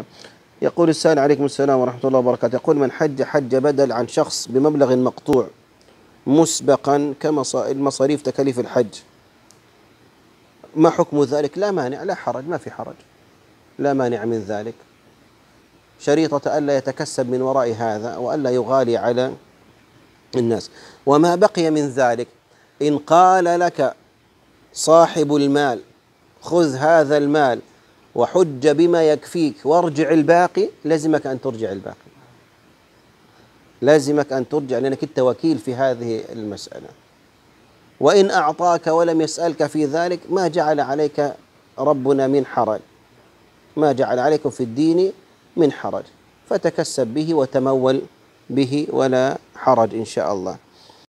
يقول السائل عليكم السلام ورحمة الله وبركاته، يقول من حج بدل عن شخص بمبلغ مقطوع مسبقا كمصاريف تكاليف الحج، ما حكم ذلك؟ لا مانع، لا حرج، ما في حرج، لا مانع من ذلك، شريطة ألا يتكسب من وراء هذا وألا يغالي على الناس. وما بقي من ذلك، إن قال لك صاحب المال خذ هذا المال وحج بما يكفيك وارجع الباقي، لازمك أن ترجع الباقي، لازمك أن ترجع، لأنك أنت وكيل في هذه المسألة. وإن أعطاك ولم يسألك في ذلك ما جعل عليك ربنا من حرج، ما جعل عليكم في الدين من حرج، فتكسب به وتمول به ولا حرج إن شاء الله.